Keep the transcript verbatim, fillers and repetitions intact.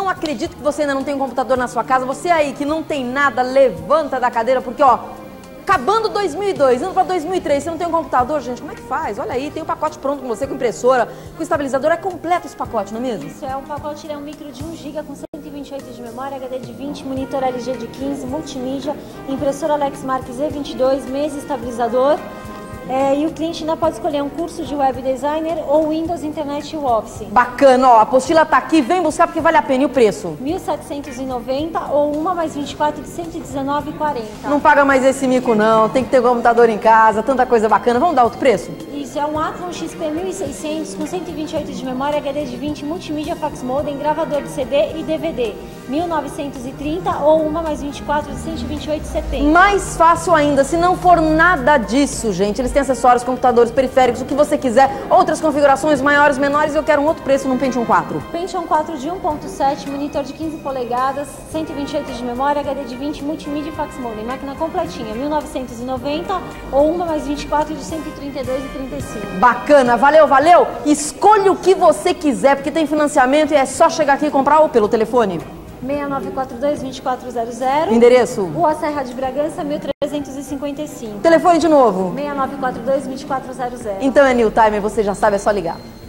não acredito que você ainda não tem um computador na sua casa. Você aí que não tem nada, levanta da cadeira, porque ó, acabando dois mil e dois, indo para dois mil e três, você não tem um computador, gente, como é que faz? Olha aí, tem um pacote pronto com você, com impressora, com estabilizador, é completo esse pacote, não é mesmo? Isso, é um pacote, ele é um micro de um giga com cento e vinte e oito de memória, H D de vinte, monitor L G de quinze, multimídia, impressora Lexmark Z vinte e dois, mesa estabilizador. É, e o cliente ainda pode escolher um curso de web designer ou Windows, Internet e Office. Bacana, ó, a apostila tá aqui, vem buscar porque vale a pena. E o preço? mil setecentos e noventa ou uma mais vinte e quatro de cento e dezenove reais e quarenta centavos. Não paga mais esse mico não, tem que ter computador em casa, tanta coisa bacana. Vamos dar outro preço? Isso, é um Athlon X P mil e seiscentos com cento e vinte e oito de memória, H D de vinte, multimídia, fax modem, gravador de C D e D V D. mil novecentos e trinta ou uma mais vinte e quatro de cento e vinte e oito reais e setenta centavos. Mais fácil ainda, se não for nada disso, gente. Eles têm acessórios, computadores, periféricos, o que você quiser. Outras configurações maiores, menores. Eu quero um outro preço num Pentium quatro. Pentium quatro de um ponto sete, monitor de quinze polegadas, cento e vinte e oito de memória, H D de vinte, multimídia e fax modem. Máquina completinha, mil novecentos e noventa ou uma mais vinte e quatro de cento e trinta e dois reais e trinta e cinco centavos. Bacana, valeu, valeu. Escolha o que você quiser, porque tem financiamento e é só chegar aqui e comprar ou pelo telefone. seis nove quatro dois, dois quatro zero zero. Endereço? Rua Serra de Bragança, mil trezentos e cinquenta e cinco. Telefone de novo? seis nove quatro dois, dois quatro zero zero. Então é New Time, você já sabe, é só ligar.